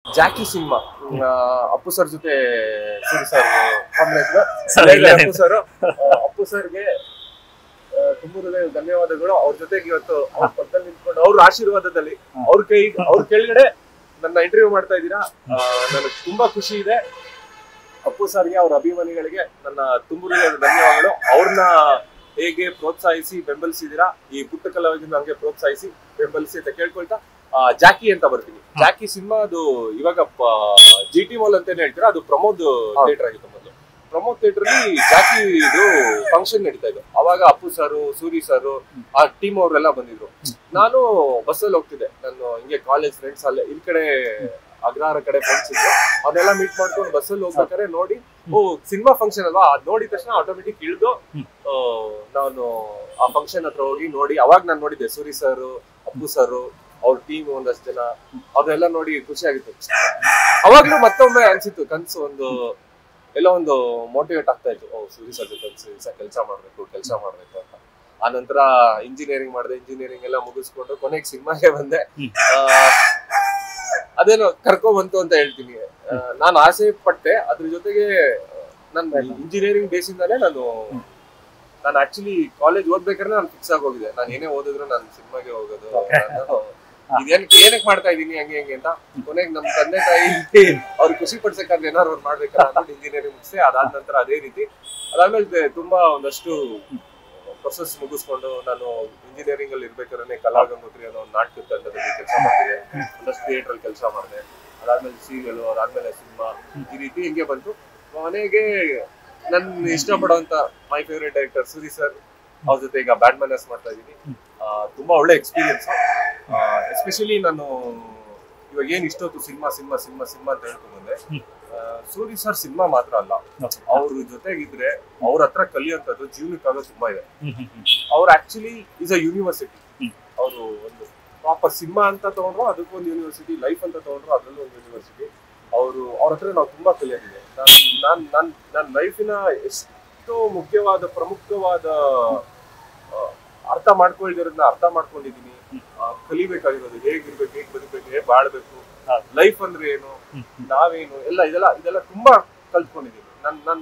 Jackie cinema Appu sir ಜೊತೆ Suri sir Appu sir Appu ಸರ್ಗೆ ತುಂಬಾ ಧನ್ಯವಾದಗಳು. ಅವ್ರ ಜೊತೆಗೆ ಇವತ್ತು ಅವ್ರ ಪಕ್ಕದಲ್ಲಿ ನಿಂತ್ಕೊಂಡು ಅವ್ರ ಆಶೀರ್ವಾದದಲ್ಲಿ ಅವ್ರ ಕೆಳಗಡೆ ನನ್ನ ಇಂಟರ್ವ್ಯೂ ಮಾಡ್ತಾ ಇದ್ದೀರಾ. ನನಗೆ ತುಂಬಾ ಖುಷಿ ಇದೆ. ಅಪ್ಪು ಸರ್ಗೆ ಅವ್ರ ಅಭಿಮಾನಿಗಳಿಗೆ ನನ್ನ ತುಂಬಾ ಧನ್ಯವಾದಗಳು. ಅವ್ರನ್ನ ಹೇಗೆ ಪ್ರೋತ್ಸಾಹಿಸಿ ಬೆಂಬಲಿಸಿದೀರಾ, ಈ ಪುಟ್ಟ ಕಲಾವಿದನ್ನ ಹಂಗೆ ಪ್ರೋತ್ಸಾಹಿಸಿ ಬೆಂಬಲಿಸಿ ಅಂತ ಕೇಳ್ಕೊಳ್ತಾ ಜಾಕಿ ಅಂತ ಬರ್ತೀನಿ. ಜಾಕಿ ಸಿನಿಮಾ ಅದು ಇವಾಗ GT ಮಾಲ್ ಅಂತಾನೆ ಹೇಳ್ತೀರಾ, ಅದು ಪ್ರಮೋದ್ ಥಿಯೇಟರ್ ಆಗಿತ್ತು ಮೊದಲು. ಪ್ರಮೋದ್ ಥಿಯೇಟರ್ ಅಲ್ಲಿ ಜಾಕಿ ಇದು ಫಂಕ್ಷನ್ ನಡೀತಾ ಇತ್ತು. ಅವಾಗ ಅಪ್ಪು ಸರು, ಸೂರಿ ಸರು, ಆ ಟೀಮ್ ಅವರೆಲ್ಲ ಬಂದಿದ್ರು. ನಾನು ಬಸ್ಸಲ್ಲಿ ಹೋಗ್ತಿದ್ದೆ, ನಾನು ಹಿಂಗೆ ಕಾಲೇಜ್ ಫ್ರೆಂಡ್ಸ್ ಅಲ್ಲೇ ಈ ಕಡೆ ಅಗ್ರಹಾರ ಕಡೆ ಫ್ರೆಂಡ್ಸ್ ಇದ್ರು. ಅವನ್ನೆಲ್ಲ ಮೀಟ್ ಮಾಡ್ಕೊಂಡು ಬಸ್ಸಲ್ಲಿ ಹೋಗ್ಬೇಕಾದ್ರೆ ನೋಡಿ, ಸಿನಿಮಾ ಫಂಕ್ಷನ್ ಅಲ್ವಾ, ಅದ್ ನೋಡಿದ ತಕ್ಷಣ ಆಟೋಮೆಟಿಕ್ ಇಳಿದು ನಾನು ಆ ಫಂಕ್ಷನ್ ಹತ್ರ ಹೋಗಿ ನೋಡಿ. ಅವಾಗ ನಾನು ನೋಡಿದ್ದೆ ಸೂರಿ ಸರ್, ಅಪ್ಪು ಸರ್, ಅವ್ರ ಟೀಮ್ ಒಂದಷ್ಟು ಜನ, ಅವ್ರೆಲ್ಲ ನೋಡಿ ಖುಷಿ ಆಗಿತ್ತು. ಅವಾಗ್ಲೂ ಮತ್ತೊಮ್ಮೆ ಅನ್ಸಿತ್ತು ಕನ್ಸು, ಎಲ್ಲೋ ಒಂದು ಮೋಟಿವೇಟ್ ಆಗ್ತಾ ಇತ್ತು. ಸೂರಿ ಸರ್ ಜೊತೆ ಕೆಲಸ ಮಾಡ್ಬೇಕು ಅಂತ. ಆ ನಂತರ ಇಂಜಿನಿಯರಿಂಗ್ ಮಾಡಿದೆ. ಇಂಜಿನಿಯರಿಂಗ್ ಎಲ್ಲ ಮುಗಿಸ್ಕೊಂಡು ಕೊನೆಗೆ ಸಿನಿಮಾಗೆ ಬಂದೆ. ಅದೇನೋ ಕರ್ಕೊ ಬಂತು ಅಂತ ಹೇಳ್ತೀನಿ. ನಾನು ಆಸೆ ಪಟ್ಟೆ. ಅದ್ರ ಜೊತೆಗೆ ನನ್ನ ಇಂಜಿನಿಯರಿಂಗ್ ಬೇಸಿಂದಾನೆ ನಾನು ಆಕ್ಚುಲಿ ಕಾಲೇಜ್ ಓದ್ಬೇಕಾದ್ರೆ ನಾನು ಫಿಕ್ಸ್ ಆಗಿ ಹೋಗಿದೆ, ನಾನು ಏನೇ ಓದಿದ್ರು ನಾನು ಸಿನಿಮಾಗೆ ಹೋಗೋದು. ಏನಕ್ಕೆ ಮಾಡ್ತಾ ಇದೀನಿ ಹಂಗೆ ಅಂತ. ಕೊನೆಗೆ ನಮ್ ತಂದೆ ತಾಯಿ ಅವ್ರು ಖುಷಿ ಪಡ್ಸಕ್ಕಾದ್ರೆ ಏನಾದ್ರು ಅವ್ರು ಮಾಡ್ಬೇಕಲ್ಲ ಅಂದ್ಬಿಟ್ಟು ಇಂಜಿನಿಯರಿಂಗ್ ಮುಗಿಸಿ. ಅದಾದ ನಂತರ ಅದೇ ರೀತಿ ಅದಾದ್ಮೇಲೆ ತುಂಬಾ ಒಂದಷ್ಟು ಪ್ರೊಸೆಸ್ ಮುಗಿಸ್ಕೊಂಡು ನಾನು ಇಂಜಿನಿಯರಿಂಗ್ ಅಲ್ಲಿ ಇರ್ಬೇಕಾದ್ರೆ ಕಲಾಗಂಗೋತ್ರಿ ಅನ್ನೋ ಒಂದು ನಾಟಕ ತಂಡದಲ್ಲಿ ಕೆಲಸ ಮಾಡಿದೆ. ಒಂದಷ್ಟು ಥಿಯೇಟರ್ ಅಲ್ಲಿ ಕೆಲಸ ಮಾಡಿದೆ. ಅದಾದ್ಮೇಲೆ ಸೀರಿಯಲ್, ಅದಾದ್ಮೇಲೆ ಸಿನಿಮಾ, ಈ ರೀತಿ ಹಿಂಗೆ ಬಂತು. ಮನೆಗೆ ನನ್ ಇಷ್ಟಪಡುವಂತ my favourite director Suri sir ಅವ್ರ ಜೊತೆ ಈಗ ಬ್ಯಾಡ್ ಮ್ಯಾನರ್ಸ್ ಮಾಡ್ತಾ ಇದೀನಿ. ತುಂಬಾ ಒಳ್ಳೆ ಎಕ್ಸ್ಪೀರಿಯನ್ಸ್. ಎಸ್ಪೆಷಲಿ ನಾನು ಇವಾಗ ಏನ್ ಇಷ್ಟೊತ್ತು ಸಿನಿಮಾ ಅಂತ ಹೇಳ್ಕೊಂಡ್ಬಂದೆ. ಸೂರಿ ಸರ್ ಸಿನಿಮಾ ಮಾತ್ರ ಅಲ್ಲ, ಅವ್ರ ಜೊತೆಗಿದ್ರೆ ಅವ್ರ ಹತ್ರ ಕಲಿಯುವಂತದ್ದು ಜೀವನಕ್ಕಾಗ ತುಂಬಾ ಇದೆ. ಅವ್ರು ಆಕ್ಚುಲಿ ಇಸ್ ಅ ಯೂನಿವರ್ಸಿಟಿ. ಅವರು ಒಂದು ಪ್ರಾಪರ್ ಸಿನಿಮಾ ಅಂತ ತಗೊಂಡ್ರು ಅದಕ್ಕೊಂದು ಯೂನಿವರ್ಸಿಟಿ, ಲೈಫ್ ಅಂತ ತಗೊಂಡ್ರು ಅದ್ರಲ್ಲೂ ಒಂದು ಯೂನಿವರ್ಸಿಟಿ. ಅವ್ರ ಹತ್ರ ನಾವು ತುಂಬಾ ಕಲಿಯೋದಿದೆ. ನನ್ನ ಲೈಫಿನ ಎಷ್ಟೋ ಮುಖ್ಯವಾದ ಪ್ರಮುಖವಾದ ಅರ್ಥ ಮಾಡ್ಕೊಳ್ದಿರೋದನ್ನ ಅರ್ಥ ಮಾಡ್ಕೊಂಡಿದೀನಿ. ಕಲಿಬೇಕಾಗಿರೋದು ಹೇಗಿರ್ಬೇಕು, ಹೇಗ್ ಬದುಕಬೇಕು, ಹೇಗ್ ಬಾಳ್ಬೇಕು, ಲೈಫ್ ಅಂದ್ರೆ ಏನು, ನಾವೇನು, ಇದೆಲ್ಲ ತುಂಬಾ ಕಲ್ತ್ಕೊಂಡಿದೀನಿ. ನನ್ನ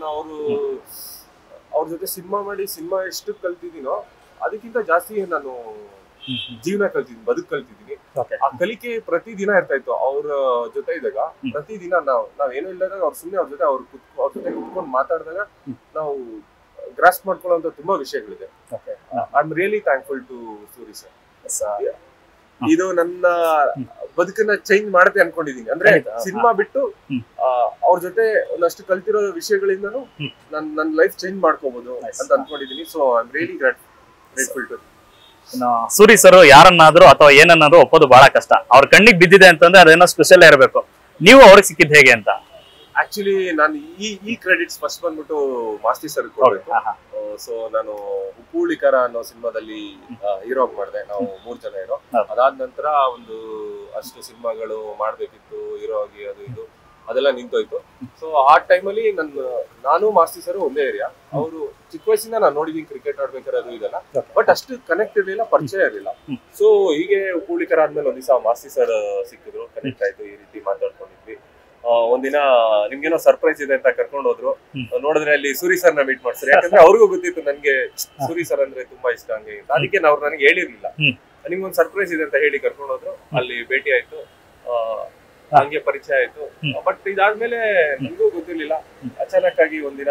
ಅವ್ರ ಜೊತೆ ಸಿನಿಮಾ ಮಾಡಿ ಸಿನಿಮಾ ಎಷ್ಟು ಕಲ್ತಿದ್ದೀನೋ ಅದಕ್ಕಿಂತ ಜಾಸ್ತಿ ನಾನು ಜೀವನ ಕಲ್ತಿದ್ದೀನಿ, ಬದುಕು ಕಲ್ತಿದ್ದೀನಿ. ಆ ಕಲಿಕೆ ಪ್ರತಿದಿನ ಇರ್ತಾ ಇತ್ತು ಅವ್ರ ಜೊತೆ ಇದ್ದಾಗ. ಪ್ರತಿದಿನ ನಾವ್ ಏನೂ ಇಲ್ಲದಾಗ ಅವ್ರ ಸುಮ್ಮನೆ ಅವ್ರ ಜೊತೆ ಕುತ್ಕೊಂಡು ಮಾತಾಡಿದಾಗ ನಾವು ಗ್ರಾಸ್ ಮಾಡ್ಕೊಳ್ಳೋ ತುಂಬಾ ವಿಷಯಗಳಿದೆ. I am really thankful to Suri sir. ಇದು ನನ್ನ ಬದುಕನ್ನ ಚೇಂಜ್ ಮಾಡುತ್ತೆ ಅನ್ಕೊಂಡಿದೀನಿ. ಅಂದ್ರೆ ಸಿನಿಮಾ ಬಿಟ್ಟು ಅವ್ರ ಜೊತೆ ಒಂದಷ್ಟು ಕಲ್ತಿರೋ ವಿಷಯಗಳಿಂದನೂ ನನ್ನ ಲೈಫ್ ಚೇಂಜ್ ಮಾಡ್ಕೋಬಹುದು ಅಂತ ಅನ್ಕೊಂಡಿದೀನಿ. So I am really grateful to. Suri sir ಯಾರನ್ನಾದ್ರೂ ಅಥವಾ ಏನನ್ನಾದ್ರೂ ಒಪ್ಪೋದು ಬಹಳ ಕಷ್ಟ. ಅವ್ರ ಕಣ್ಣಿಗೆ ಬಿದ್ದಿದೆ ಅಂತಂದ್ರೆ ಅದೇನೋ ಸ್ಪೆಷಲ್ ಇರಬೇಕು. ನೀವು ಅವ್ರಿಗೆ ಸಿಕ್ಕಿದ್ ಹೇಗೆ ಅಂತ? ಆಕ್ಚುಲಿ ನಾನು ಈ ಕ್ರೆಡಿಟ್ಸ್ ಫಸ್ಟ್ ಬಂದ್ಬಿಟ್ಟು ಮಾಸ್ತಿ ಸರ್ ಕೊಡ್ಬೇಕು. ಸೊ ನಾನು ಉಪ್ಪುಳಿಕರ ಅನ್ನೋ ಸಿನಿಮಾದಲ್ಲಿ ಹೀರೋ ಮಾಡಿದೆ. ನಾವು 3 ಜನ ಹೀರೋ. ಅದಾದ ನಂತರ ಒಂದು ಅಷ್ಟು ಸಿನಿಮಾಗಳು ಮಾಡ್ಬೇಕಿತ್ತು ಹೀರೋ ಆಗಿ, ಅದು ಇದು ಅದೆಲ್ಲ ನಿಂತೋಯ್ತು. ಸೊ ಆ ಟೈಮಲ್ಲಿ ನಾನು ಮಾಸ್ತಿ ಸರ್ ಒಂದೇ ಏರಿಯಾ. ಅವರು ಚಿಕ್ಕ ವಯಸ್ಸಿಂದ ನಾನು ನೋಡಿದೀನಿ ಕ್ರಿಕೆಟ್ ಆಡ್ಬೇಕಾದ್ರೆ ಅದು ಇದೆಲ್ಲ, ಬಟ್ ಅಷ್ಟು ಕನೆಕ್ಟ್ ಇರ್ಲಿಲ್ಲ, ಪರಿಚಯ ಇರಲಿಲ್ಲ. ಸೊ ಹೀಗೆ ಉಪ್ಪುಳಿಕರ ಆದ್ಮೇಲೆ ಒಂದ್ ದಿವಸ ಮಾಸ್ತಿ ಸರ್ ಸಿಕ್ಕಿದ್ರು, ಕನೆಕ್ಟ್ ಆಯ್ತು, ಈ ರೀತಿ ಮಾತಾಡ್ಕೊಂಡಿದ್ವಿ. ಒಂದಿನ ನಿಮ್ಗೇನೋ ಸರ್ಪ್ರೈಸ್ ಇದೆ ಅಂತ ಕರ್ಕೊಂಡು ಹೋದ್ರು. ನೋಡಿದ್ರೆ ಅಲ್ಲಿ ಸೂರಿ ಸರ್ ನ ಮೀಟ್ ಮಾಡ್ತಾರೆ. ಯಾಕಂದ್ರೆ ಅವ್ರಿಗೂ ಗೊತ್ತಿತ್ತು ನನ್ಗೆ ಸೂರಿ ಸರ್ ಅಂದ್ರೆ ತುಂಬಾ ಇಷ್ಟ ಹಂಗೆ. ಅದಕ್ಕೆ ಅವ್ರು ನನಗೆ ಹೇಳಿರ್ಲಿಲ್ಲ, ನಿಮ್ಗೊಂದು ಸರ್ಪ್ರೈಸ್ ಇದೆ ಅಂತ ಹೇಳಿ ಕರ್ಕೊಂಡು ಹೋದ್ರು. ಅಲ್ಲಿ ಭೇಟಿ ಆಯ್ತು, ಹಂಗೆ ಪರಿಚಯ ಆಯ್ತು. ಬಟ್ ಇದಾದ್ಮೇಲೆ ನನ್ಗೂ ಗೊತ್ತಿರ್ಲಿಲ್ಲ. ಅಚಾನಕ್ ಆಗಿ ಒಂದಿನ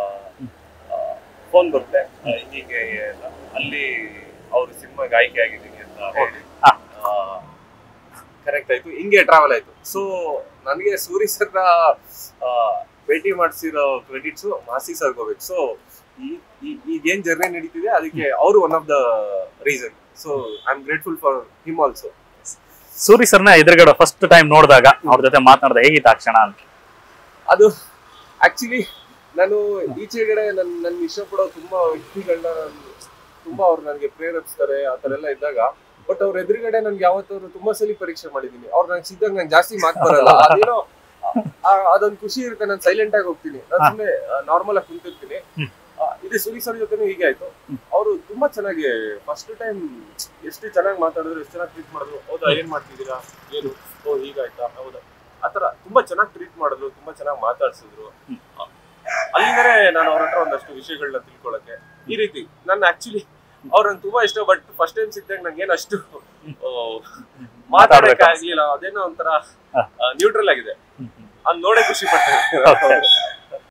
ಫೋನ್ ಬರುತ್ತೆ, ಹೀಗೆ ಅಲ್ಲಿ ಅವ್ರ ಸಿನಿಮಾಗೆ ಆಯ್ಕೆ ಆಗಿದ್ದೀನಿ ಅಂತ ಹೇಳಿ ಕರೆಕ್ಟ್ ಆಯ್ತು. ಹಿಂಗೆ ಟ್ರಾವೆಲ್ ಆಯ್ತು. ಸೊ ನನಗೆ ಸೂರಿ ಸರ್ ಭೇಟಿ ಮಾಡಿಸಿರೋ ಕ್ರೆಡಿಟ್ಸ್ ಮಾಸಿ ಸರ್ಗೆ ಹೋಗ್ಬೇಕು. ಸೊ ಈಗೇನ್ ಜರ್ನಿ ನಡೀತಿದೆ ಅದಕ್ಕೆ ಅವರು one of the reason. So I am grateful for him also. Suri ಸರ್ನ ಎದುರುಗಡೆ ಫಸ್ಟ್ ಟೈಮ್ ನೋಡಿದಾಗ ಅವ್ರ ಜೊತೆ ಮಾತನಾಡಿದ ಹೇಗಿತ್ತು ಆ ಕ್ಷಣ ಅಂತ? ಅದು ಆಕ್ಚುಲಿ ನಾನು ಈಚೆಗಡೆ ನನ್ನ ಇಷ್ಟಪಡೋ ತುಂಬಾ ವ್ಯಕ್ತಿಗಳನ್ನ ತುಂಬಾ ಅವ್ರು ನನಗೆ ಪ್ರೇರೇಪಿಸ್ತಾರೆ, ಆ ತರ ಎಲ್ಲ ಇದ್ದಾಗ. ಬಟ್ ಅವ್ರ ಎದುರುಗಡೆ ನನ್ಗೆ ಯಾವತ್ತವ್ರು ತುಂಬಾ ಸಲ ಪರೀಕ್ಷೆ ಮಾಡಿದೀನಿ. ಅವ್ರು ನಂಗೆ ಸಿದ್ದಾಗ ನಂಗೆ ಜಾಸ್ತಿ ಮಾತು ಬರಲ್ಲ. ಅದೇನೋ ಅದೊಂದು ಖುಷಿ ಇರುತ್ತೆ. ನಾನು ಸೈಲೆಂಟ್ ಆಗಿ ಹೋಗ್ತೀನಿ, ನಾನು ಸುಮ್ಮನೆ ನಾರ್ಮಲ್ ಆಗಿ ಕುಂತಿರ್ತೀನಿ. ಇದು ಸೂರಿ ಸರ್ ಜೊತೆನೂ ಹೀಗೆ ಆಯ್ತು. ಅವರು ತುಂಬಾ ಚೆನ್ನಾಗಿ ಫಸ್ಟ್ ಟೈಮ್ ಎಷ್ಟು ಚೆನ್ನಾಗಿ ಮಾತಾಡಿದ್ರು, ಎಷ್ಟು ಚೆನ್ನಾಗಿ ಟ್ರೀಟ್ ಮಾಡಿದ್ರು. ಹೌದಾ, ಏನ್ ಮಾಡ್ತಿದ್ದೀರಾ, ಏನು, ಹೀಗಾಯ್ತಾ, ಹೌದಾ, ಆತರ ತುಂಬಾ ಚೆನ್ನಾಗಿ ಟ್ರೀಟ್ ಮಾಡಿದ್ರು, ತುಂಬಾ ಚೆನ್ನಾಗಿ ಮಾತಾಡ್ಸಿದ್ರು. ಅಲ್ಲಿಂದನೇ ನಾನು ಅವ್ರ ಹತ್ರ ಒಂದಷ್ಟು ವಿಷಯಗಳನ್ನ ತಿಳ್ಕೊಳಕ್ಕೆ ಈ ರೀತಿ ನನ್ನ ಆಕ್ಚುಲಿ ಅವ್ರನ್ನ ತುಂಬಾ ಇಷ್ಟ. ಬಟ್ ಫಸ್ಟ್ ಟೈಮ್ ಸಿಕ್ಕಿದಾಗ ನಂಗೆ ಏನಷ್ಟು ಮಾತಾಡಕ್ಕೆ ಆಗ್ಲಿಲ್ಲ. ಅದೇನೋ ಒಂಥರ ನ್ಯೂಟ್ರಲ್ ಆಗಿದೆ. ಅದ್ ನೋಡೇ ಖುಷಿ ಪಟ್ಟೆ.